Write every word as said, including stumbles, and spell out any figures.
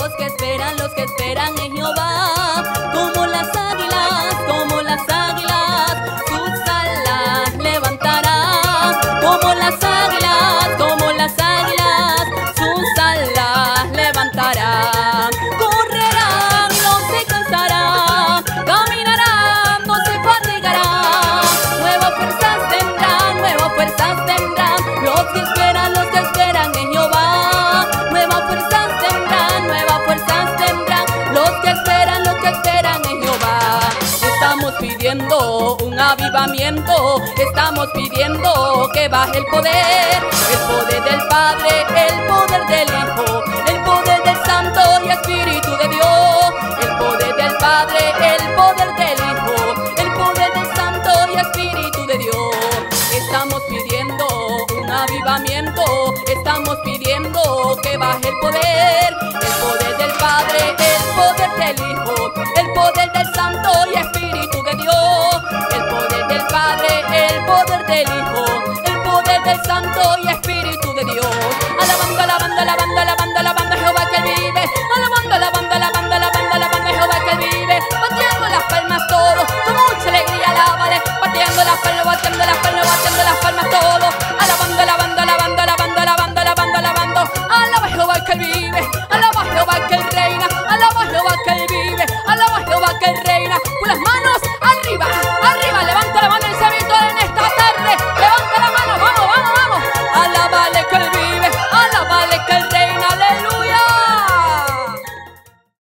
Los que esperan, los que esperan en Jehová, como las águilas, como las águilas, sus alas levantarán. Como las águilas, como las águilas, sus alas levantarán. Correrán y no se cansarán, caminarán, no se fatigarán. Nuevas fuerzas tendrán, nuevas fuerzas tendrán. Los que esperan, los que esperan en Jehová, nuevas fuerzas tendrán, nuevas fuerzas tendrán. Los que esperan, los que esperan en Jehová. Estamos pidiendo un avivamiento, estamos pidiendo que baje el poder, el poder del Padre, el poder del Hijo, el poder del Santo y Espíritu de Dios, el poder del Padre, el poder del Hijo, el poder del Santo y Espíritu de Dios. Estamos pidiendo un avivamiento, estamos pidiendo que baje el poder, el poder del Padre, el poder del Hijo, el poder del Santo y Espíritu de Dios, el poder del Padre, el poder del Hijo, el poder del Santo y Espíritu de Dios.